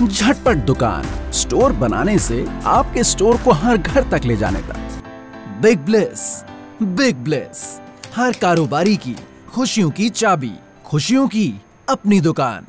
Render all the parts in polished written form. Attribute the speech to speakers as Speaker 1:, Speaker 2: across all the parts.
Speaker 1: झटपट दुकान, स्टोर बनाने से आपके स्टोर को हर घर तक ले जाने तक। बिग ब्लेस, हर कारोबारी की खुशियों की चाबी, खुशियों की अपनी दुकान।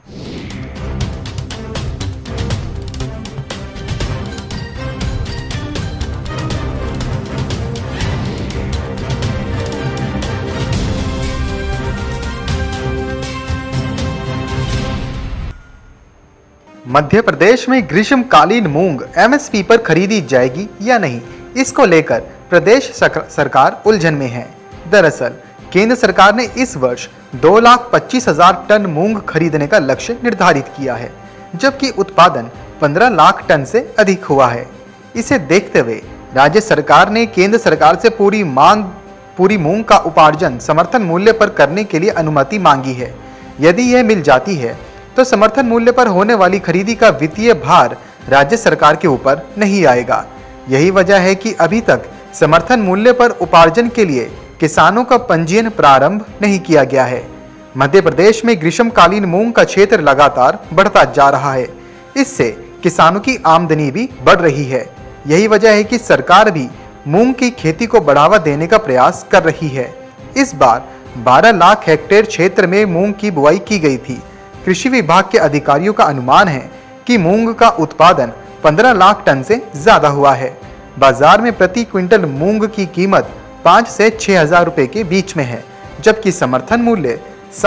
Speaker 2: मध्य प्रदेश में ग्रीष्मकालीन मूंग एमएसपी पर खरीदी जाएगी या नहीं, इसको लेकर प्रदेश सरकार उलझन में है। दरअसल केंद्र सरकार ने इस वर्ष 2,25,000 टन मूंग खरीदने का लक्ष्य निर्धारित किया है, जबकि उत्पादन 15 लाख टन से अधिक हुआ है। इसे देखते हुए राज्य सरकार ने केंद्र सरकार से पूरी मूंग का उपार्जन समर्थन मूल्य पर करने के लिए अनुमति मांगी है। यदि यह मिल जाती है तो समर्थन मूल्य पर होने वाली खरीदी का वित्तीय भार राज्य सरकार के ऊपर नहीं आएगा। यही वजह है कि अभी तक समर्थन मूल्य पर उपार्जन के लिए किसानों का पंजीयन प्रारंभ नहीं किया गया है। मध्य प्रदेश में ग्रीष्मकालीन मूंग का क्षेत्र लगातार बढ़ता जा रहा है। इससे किसानों की आमदनी भी बढ़ रही है। यही वजह है कि सरकार भी मूंग की खेती को बढ़ावा देने का प्रयास कर रही है। इस बार 12 लाख हेक्टेयर क्षेत्र में मूंग की बुआई की गई थी। कृषि विभाग के अधिकारियों का अनुमान है कि मूंग का उत्पादन 15 लाख टन से ज्यादा हुआ है। बाजार में प्रति क्विंटल मूंग की कीमत 5 से 6,000 रुपए के बीच में है, जबकि समर्थन मूल्य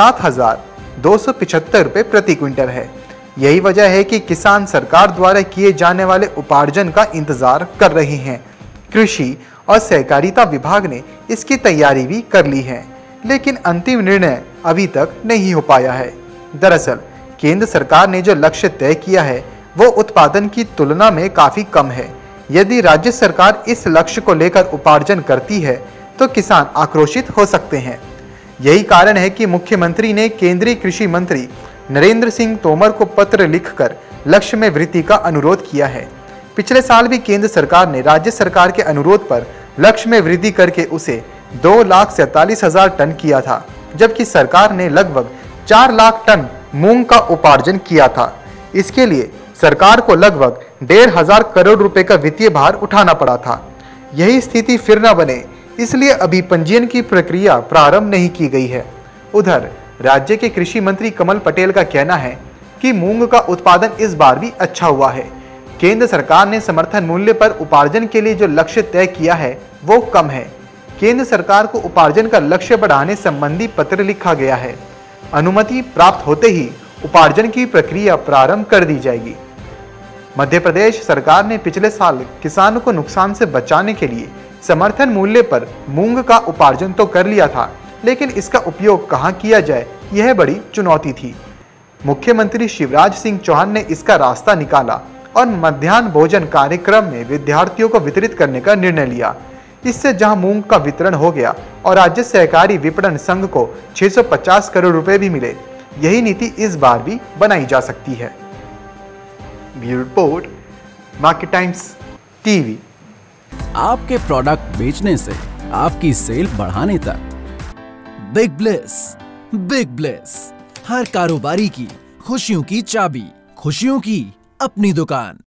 Speaker 2: 7,275 रुपए प्रति क्विंटल है। यही वजह है कि किसान सरकार द्वारा किए जाने वाले उपार्जन का इंतजार कर रहे हैं। कृषि और सहकारिता विभाग ने इसकी तैयारी भी कर ली है, लेकिन अंतिम निर्णय अभी तक नहीं हो पाया है। दरअसल केंद्र सरकार ने जो लक्ष्य तय किया है वो उत्पादन की तुलना में काफी कम है। यदि राज्य सरकार इस लक्ष्य को लेकर उपार्जन करती है तो किसान आक्रोशित हो सकते हैं। यही कारण है कि मुख्यमंत्री ने केंद्रीय कृषि मंत्री नरेंद्र सिंह तोमर को पत्र लिखकर लक्ष्य में वृद्धि का अनुरोध किया है। पिछले साल भी केंद्र सरकार ने राज्य सरकार के अनुरोध पर लक्ष्य में वृद्धि करके उसे 2,47,000 टन किया था, जबकि सरकार ने लगभग 4 लाख टन मूंग का उपार्जन किया था। इसके लिए सरकार को लगभग 1,500 करोड़ रुपए का वित्तीय भार उठाना पड़ा था। यही स्थिति फिर न बने, इसलिए अभी पंजीयन की प्रक्रिया प्रारंभ नहीं की गई है। उधर राज्य के कृषि मंत्री कमल पटेल का कहना है कि मूंग का उत्पादन इस बार भी अच्छा हुआ है। केंद्र सरकार ने समर्थन मूल्य पर उपार्जन के लिए जो लक्ष्य तय किया है वो कम है। केंद्र सरकार को उपार्जन का लक्ष्य बढ़ाने संबंधी पत्र लिखा गया है। अनुमति प्राप्त होते ही उपार्जन की प्रक्रिया प्रारंभ कर दी जाएगी। मध्य प्रदेश सरकार ने पिछले साल किसानों को नुकसान से बचाने के लिए समर्थन मूल्य पर मूंग का उपार्जन तो कर लिया था, लेकिन इसका उपयोग कहां किया जाए यह बड़ी चुनौती थी। मुख्यमंत्री शिवराज सिंह चौहान ने इसका रास्ता निकाला और मध्याह्न भोजन कार्यक्रम में विद्यार्थियों को वितरित करने का निर्णय लिया। इससे जहां मूंग का वितरण हो गया और राज्य सहकारी विपणन संघ को 650 करोड़ रुपए भी मिले, यही नीति इस बार भी बनाई जा सकती है। Bureau report, market times TV.
Speaker 1: आपके प्रोडक्ट बेचने से आपकी सेल बढ़ाने तक। बिग ब्लेस, हर कारोबारी की खुशियों की चाबी, खुशियों की अपनी दुकान।